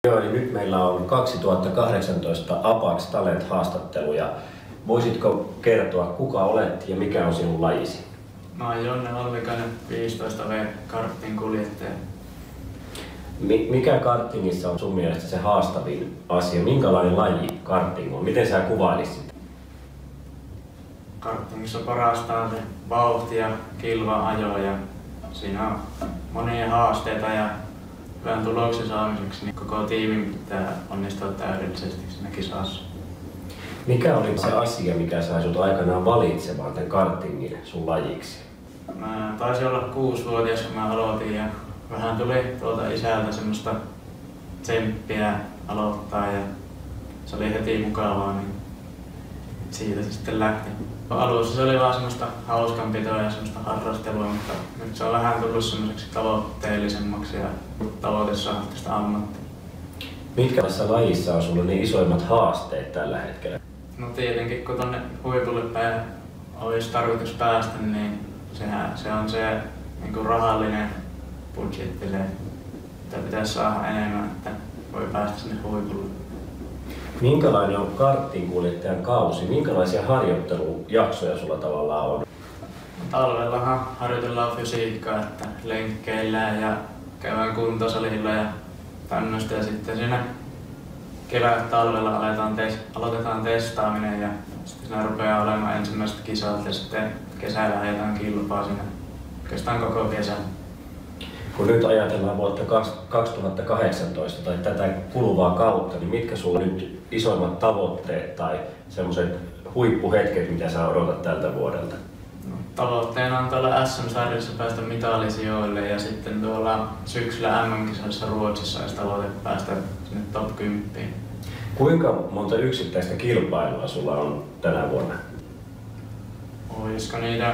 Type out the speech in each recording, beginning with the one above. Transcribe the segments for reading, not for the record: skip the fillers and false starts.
Joo, eli nyt meillä on 2018 Apax Talent-haastattelu ja voisitko kertoa, kuka olet ja mikä on sinun lajisi? Mä oon Jonne Ollikainen, 15V kartin kuljettaja. Mikä kartingissa on sun mielestä se haastavin asia? Minkälainen laji karting on? Miten sä kuvailisit sitä? Kartingissa parasta on se vauhti ja kilvan ajo ja siinä on monia haasteita ja hyvän tuloksen saamiseksi niin koko tiimin pitää onnistua täydellisesti siinä kisassa. Mikä oli se asia, mikä sai sut aikanaan valitsemaan tämän kartingin sun lajiksi? Mä taisin olla 6-vuotias, kun mä aloitin ja vähän tuli tuolta isältä semmoista tsemppiä aloittaa ja se oli heti mukavaa, niin siitä se sitten lähti. Alussa se oli vaan semmoista hauskanpitoa ja semmoista harrastelua, mutta nyt se on vähän tullut semmoiseksi tavoitteellisemmaksi ja tavoite saada tästä ammattia. Mitkä tässä lajissa on sulla ne isoimmat haasteet tällä hetkellä? No tietenkin kun tonne huipulle päin olisi tarkoitus päästä, niin se on se niin kuin rahallinen budjetti, mitä pitäisi saada enemmän, että voi päästä sinne huipulle. Minkälainen on kartinkuljettajan kausi? Minkälaisia harjoittelujaksoja sulla tavallaan on? Talvellahan harjoitellaan fysiikkaa, että lenkkeillään ja käydään kuntosalilla ja tämmöistä. Ja sitten siinä kevät-talvella aloitetaan testaaminen ja sitten siinä rupeaa olemaan ensimmäiset kisat ja sitten kesällä ajetaan kilpaa siinä oikeastaan koko kesän. Kun nyt ajatellaan vuotta 2018 tai tätä kuluvaa kautta, niin mitkä sulla nyt isoimmat tavoitteet tai semmoiset huippuhetket, mitä sä odotat tältä vuodelta? No, tavoitteena on tuolla SM-sarjassa päästä mitalisijoille ja sitten tuolla syksyllä MM-kisoissa Ruotsissa olisi tavoite päästä sinne top 10. Kuinka monta yksittäistä kilpailua sulla on tänä vuonna? Olisiko niitä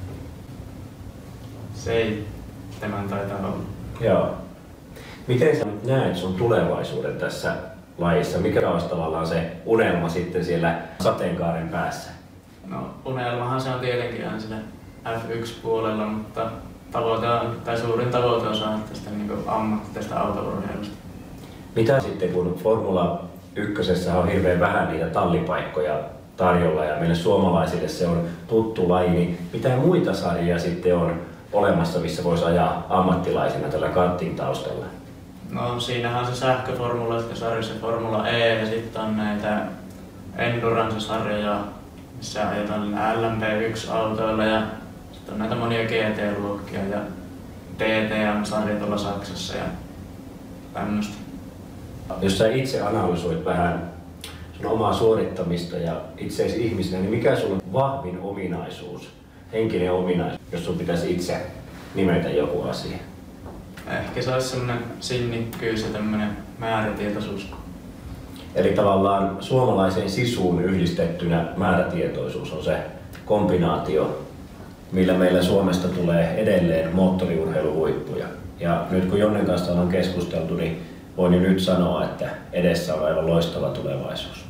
7 taitaa olla. Joo. Miten sä nyt näet sun tulevaisuuden tässä lajissa? Mikä olisi tavallaan se unelma sitten siellä sateenkaaren päässä? No unelmahan se on tietenkin aina siinä F1-puolella, mutta suurin tavoite on saada tästä niin ammattilaisesta autourheilusta. Mitä sitten kun Formula 1 on hirveän vähän niitä tallipaikkoja tarjolla ja meille suomalaisille se on tuttu laji, niin mitä muita sarjia sitten on olemassa, missä voisi ajaa ammattilaisena tällä karting-taustalla? No siinähän on se sähköformula, sitten sarjassa Formula E ja sitten on näitä Endurance-sarjoja, missä ajetaan LMP1-autoilla ja sitten on näitä monia GT-luokkia ja DTM-sarja tuolla Saksassa ja tämmöistä. Jos sä itse analysoit vähän sun omaa suorittamista ja itseäsi ihmisenä, niin mikä sulla on vahvin ominaisuus, henkinen ominaisuus, jos sun pitäisi itse nimetä joku asia? Ehkä se olisi semmoinen sinnikkyys ja tämmöinen määrätietoisuus. Eli tavallaan suomalaiseen sisuun yhdistettynä määrätietoisuus on se kombinaatio, millä meillä Suomesta tulee edelleen moottoriurheiluhuippuja. Ja nyt kun Jonnen kanssa on keskusteltu, niin voin jo nyt sanoa, että edessä on aivan loistava tulevaisuus.